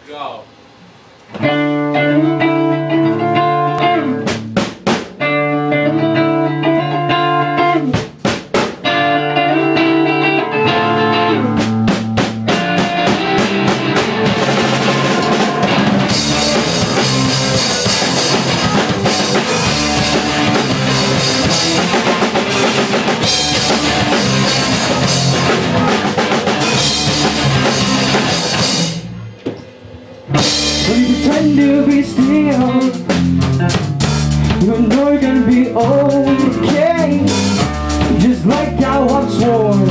Go. Pretend to be still, you know you're gonna be okay. Just like how I've sworn,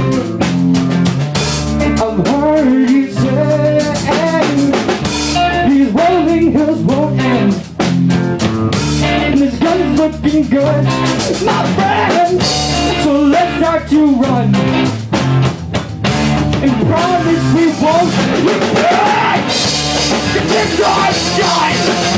I've heard you say these rolling hills won't end, and this gun's looking good, my friend. So let's start to run, and promise we won't repeat. Your time's done!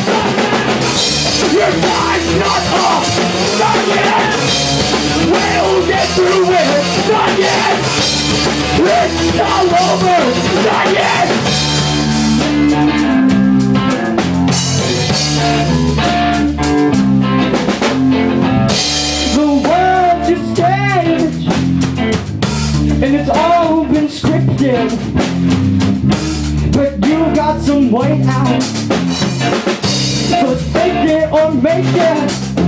Your time's not up! Not yet! We'll get through it! Not yet! It's all over! Not yet! The world's a stage, and it's all been scripted, but you got some way out. So take it or make it.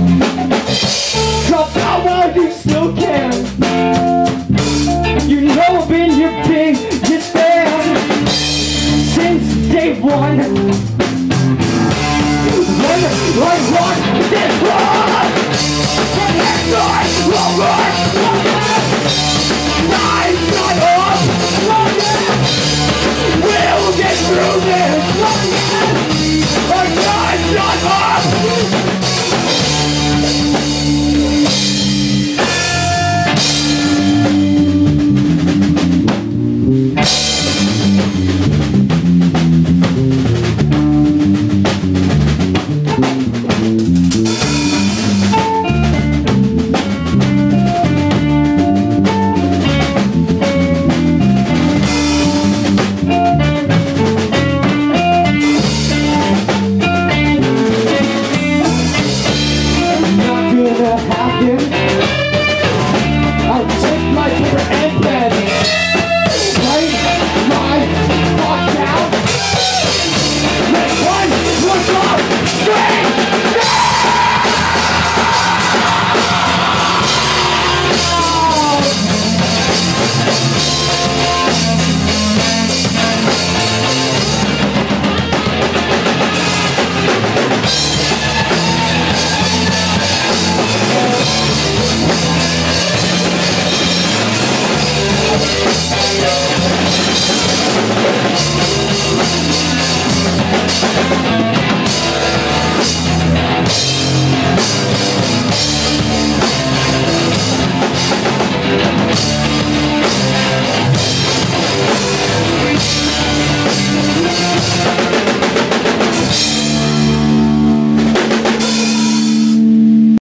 Drop out while you still can. You know I've been your biggest fan since day one.